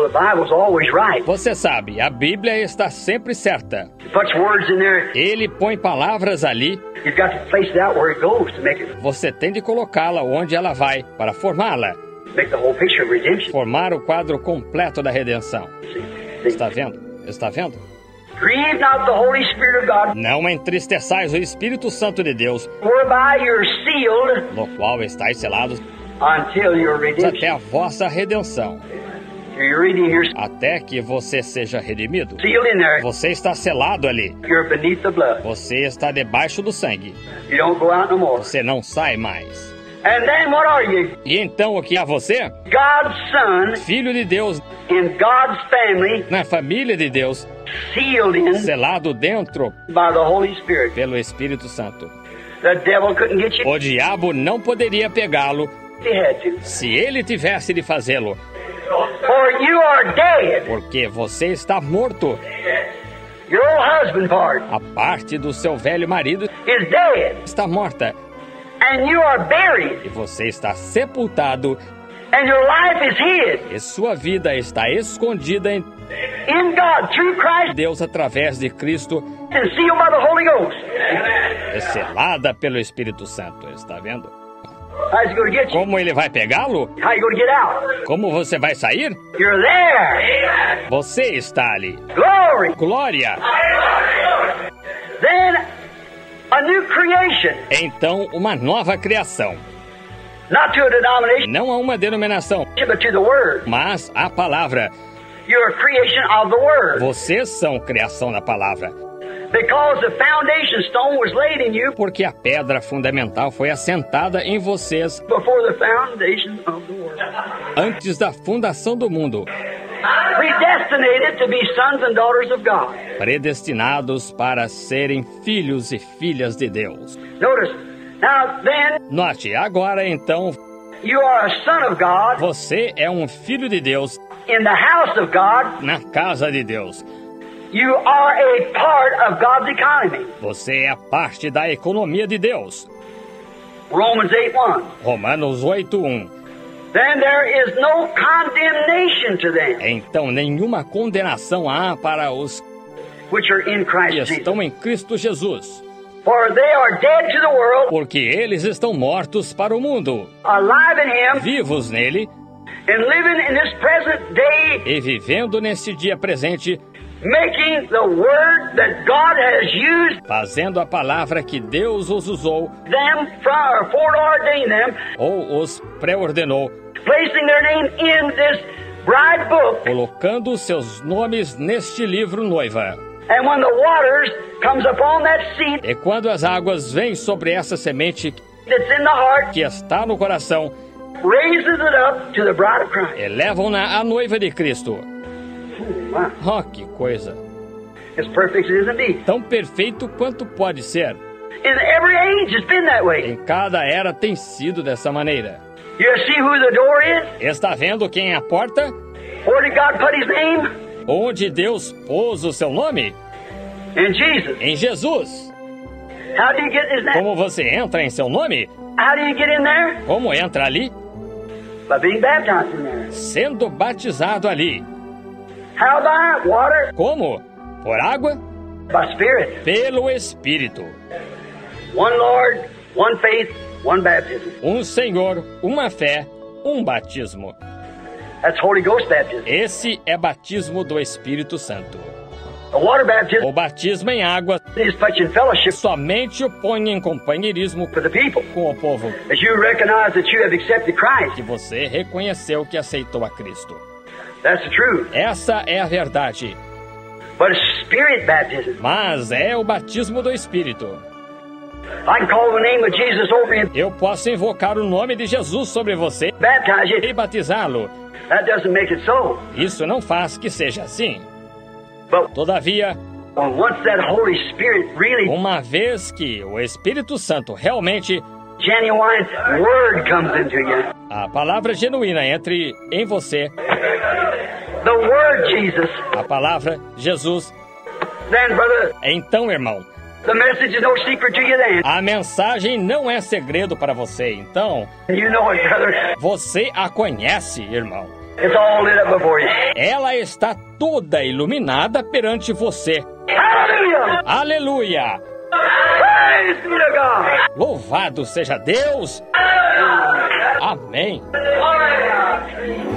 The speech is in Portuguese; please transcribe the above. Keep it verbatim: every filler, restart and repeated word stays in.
Bible's always right. Você sabe, a Bíblia está sempre certa. It puts words in there. Ele põe palavras ali. You've got to place it out where it goes to make it Você tem de colocá-la onde ela vai para formá-la. make the whole picture of redemption. Formar o quadro completo da redenção. See? See? Está vendo? Está vendo? Grieve not the Holy Spirit of God, Não entristeçais o Espírito Santo de Deus, whereby you're sealed no qual estáis selados until your até redemption. a vossa redenção, You're reading here, até que você seja redimido. sealed in there. Você está selado ali. You're beneath the blood. Você está debaixo do sangue. You don't go out no more. Você não sai mais. And then what are you? E então o que é você? God's Son Filho de Deus, in God's family, na família de Deus, sealed in selado dentro by the Holy Spirit. pelo Espírito Santo. The devil couldn't get you. O diabo não poderia pegá-lo He had to. se ele tivesse de fazê-lo, For you are dead. porque você está morto. Your old husband part A parte do seu velho marido is dead. está morta And you are buried. e você está sepultado And your life is hid e sua vida está escondida em in God through Christ Deus através de Cristo, and sealed by the Holy Ghost. é selada pelo Espírito Santo. Está vendo? How's he going to get you? Como ele vai pegá-lo? How you going to get out? Como você vai sair? You're there. Você está ali. Glory. Glória! Then a new creation. Então, uma nova criação. Not to a denomination, Não a uma denominação, but to the Word. mas a palavra. You're a creation of the Word. Vocês são criação da palavra. Because the foundation stone was laid in you Porque a pedra fundamental foi assentada em vocês before the foundation of the world. antes da fundação do mundo, Predestinated to be sons and daughters of God. predestinados para serem filhos e filhas de Deus. Notice, now then, Note, agora então, you are a son of God você é um filho de Deus in the house of God. na casa de Deus. You are a part of God's economy. Você é parte da economia de Deus. Romans eight one. Romanos oito, um. Then there is no condemnation to them Então nenhuma condenação há para os which are in que Christ Jesus. estão em Cristo Jesus, For they are dead to the world, porque eles estão mortos para o mundo, alive in Him, vivos nele and living in this present day, e vivendo neste dia presente, making the word that God has used fazendo a palavra que Deus os usou them from, or foreordained them, ou os pré-ordenou, placing their name in this bride book. colocando seus nomes neste livro noiva. And when the waters comes upon that seed E quando as águas vêm sobre essa semente that's in the heart, que está no coração, raises it up to the bride of Christ. elevam-na à noiva de Cristo. Wow. Oh, que coisa! As perfect as it is indeed. Tão perfeito quanto pode ser. In every age it's been that way. Em cada era tem sido dessa maneira. You see who the door is? Está vendo quem é a porta? Where did God put His name? Onde Deus pôs o seu nome? In Jesus. Em Jesus. How do you get His name? Como você entra em seu nome? How do you get in there? Como entra ali? By being baptized in there. Sendo batizado ali. How by? Water? Como? Por água? By Spirit. Pelo Espírito. One Lord, one faith, one baptism. Um Senhor, uma fé, um batismo. That's Holy Ghost baptism. Esse é batismo do Espírito Santo. The water baptism O batismo em água is put you in fellowship somente o põe em companheirismo for the people. com o povo As you recognize that you have accepted Christ. que você reconheceu que aceitou a Cristo. That's the truth. Essa é a verdade. But it's Spirit baptism. Mas é o batismo do Espírito. I can call the name of Jesus over you, Eu posso invocar o nome de Jesus sobre você baptize you. e batizá-lo. That doesn't make it so. Isso não faz que seja assim. But Todavia, once that Holy Spirit really uma vez que o Espírito Santo realmente, genuine word comes into you, a palavra genuína entre em você, the word Jesus, a palavra Jesus, then brother, então, irmão, the message is no secret to you then. a mensagem não é segredo para você. Então, You know it, brother. você a conhece, irmão. It's all lit up before you. Ela está toda iluminada perante você. Hallelujah! Aleluia! Praise be to God! Louvado seja Deus! Amém! Hallelujah!